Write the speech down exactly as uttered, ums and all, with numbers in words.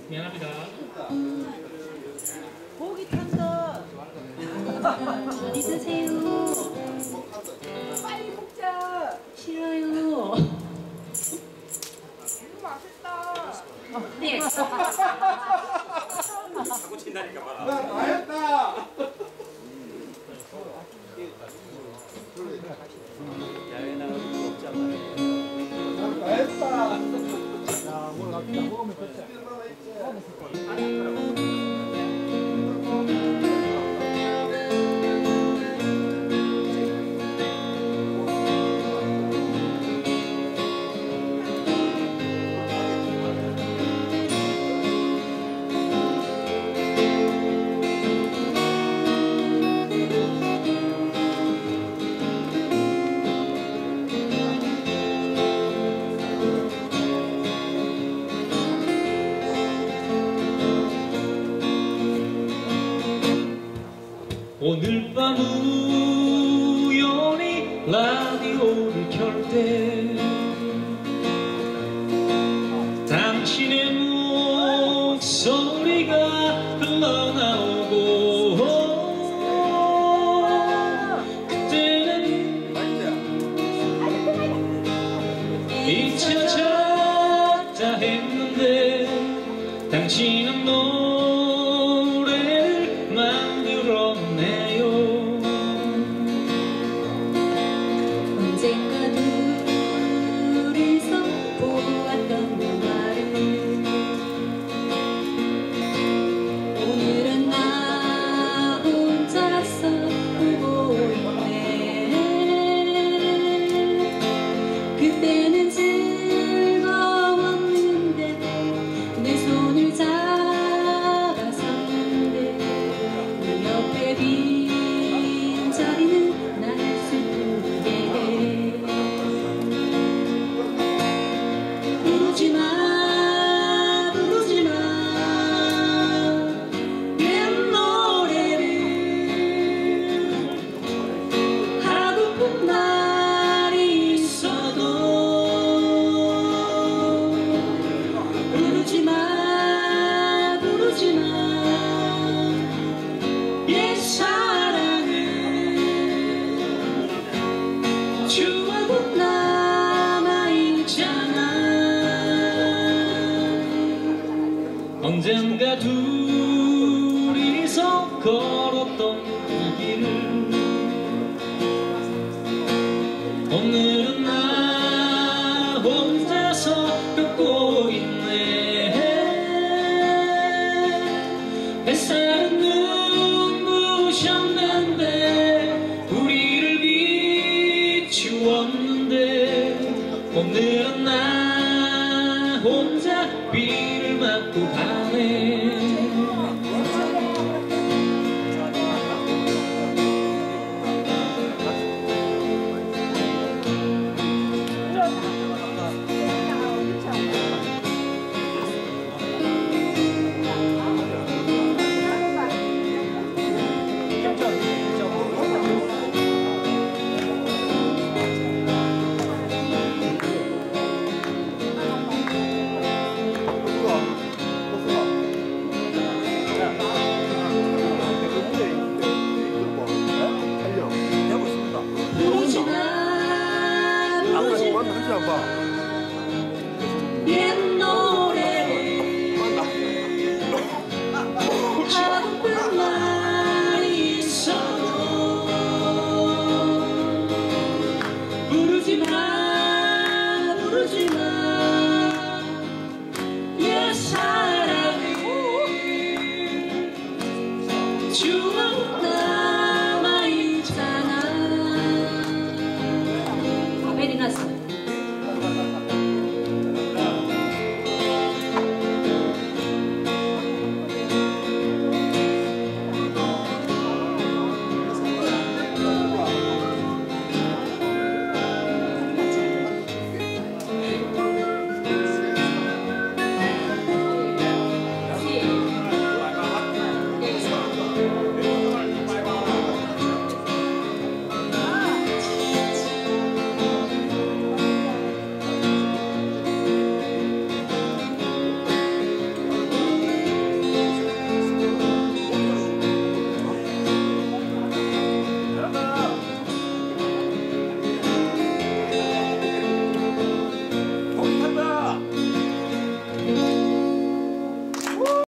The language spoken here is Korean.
미안합니다. 고기 탄다. 많이 드세요. 빨리 먹자. 싫어요. 이거 맛있다. 네. 사고 친다니까 봐라. 맛있다. 야외 나가는 거 없잖아. 맛있다. 야, 뭘 갑시다. 먹으면 됐지. 오늘 밤 우연히 라디오를 켤 때 당신의 목소리가 흘러나오고 그때는 잊혀졌다 했는데 당신은 노래를 만들었네요. 언젠가 둘이서 보았던 영화를 오늘은 나 혼자서 보고 있네. 그때는 즐거웠는데 내 손을 잡았었는데 네 옆에 빈자리는 날 슬프게 해. 부르지마 부르지마 내 노래를 하고픈 날이 있어도 부르지마 부르지마 옛 사랑을 추억은 남아있잖아. 언젠가 둘이서 걸었던 이 길을 오늘은 나 혼자서 걷고 있네. 햇살은 눈부셨는데 우리를 비추었는데 오늘은 나 혼자 비를 맞고 가